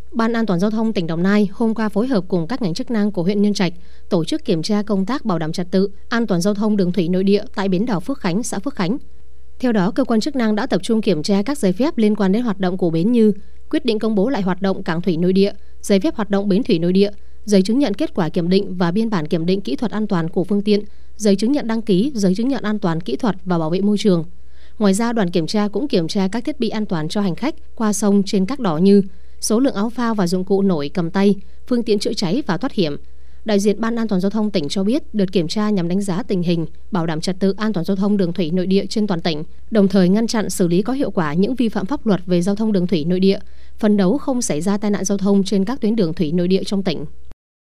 Ban An toàn giao thông tỉnh Đồng Nai hôm qua phối hợp cùng các ngành chức năng của huyện Nhân Trạch tổ chức kiểm tra công tác bảo đảm trật tự an toàn giao thông đường thủy nội địa tại bến đỏ Phước Khánh, xã Phước Khánh. Theo đó, cơ quan chức năng đã tập trung kiểm tra các giấy phép liên quan đến hoạt động của bến như quyết định công bố lại hoạt động cảng thủy nội địa, giấy phép hoạt động bến thủy nội địa, giấy chứng nhận kết quả kiểm định và biên bản kiểm định kỹ thuật an toàn của phương tiện, giấy chứng nhận đăng ký, giấy chứng nhận an toàn kỹ thuật và bảo vệ môi trường. Ngoài ra, đoàn kiểm tra cũng kiểm tra các thiết bị an toàn cho hành khách qua sông trên các đò như số lượng áo phao và dụng cụ nổi cầm tay, phương tiện chữa cháy và thoát hiểm. Đại diện Ban An toàn giao thông tỉnh cho biết đợt kiểm tra nhằm đánh giá tình hình, bảo đảm trật tự an toàn giao thông đường thủy nội địa trên toàn tỉnh, đồng thời ngăn chặn xử lý có hiệu quả những vi phạm pháp luật về giao thông đường thủy nội địa, phấn đấu không xảy ra tai nạn giao thông trên các tuyến đường thủy nội địa trong tỉnh.